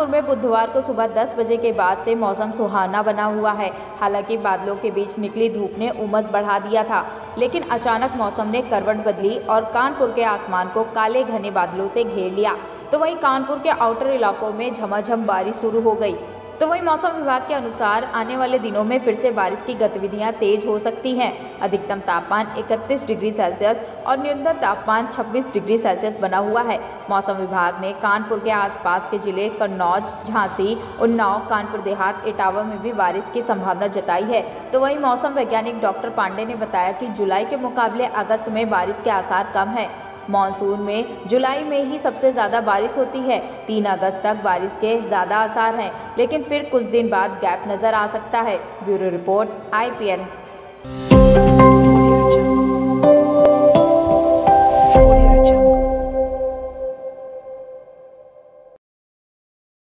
में बुधवार को सुबह 10 बजे के बाद से मौसम सुहाना बना हुआ है। हालांकि बादलों के बीच निकली धूप ने उमस बढ़ा दिया था, लेकिन अचानक मौसम ने करवट बदली और कानपुर के आसमान को काले घने बादलों से घेर लिया। तो वहीं कानपुर के आउटर इलाकों में झमाझम बारिश शुरू हो गई। तो वहीं मौसम विभाग के अनुसार आने वाले दिनों में फिर से बारिश की गतिविधियां तेज हो सकती हैं। अधिकतम तापमान 31 डिग्री सेल्सियस और न्यूनतम तापमान 26 डिग्री सेल्सियस बना हुआ है। मौसम विभाग ने कानपुर के आसपास के जिले कन्नौज, झांसी, उन्नाव, कानपुर देहात, इटावा में भी बारिश की संभावना जताई है। तो वहीं मौसम वैज्ञानिक डॉक्टर पांडे ने बताया कि जुलाई के मुकाबले अगस्त में बारिश के आसार कम है। मॉनसून में जुलाई में ही सबसे ज़्यादा बारिश होती है। 3 अगस्त तक बारिश के ज़्यादा आसार हैं, लेकिन फिर कुछ दिन बाद गैप नज़र आ सकता है। Bureau report, IPN।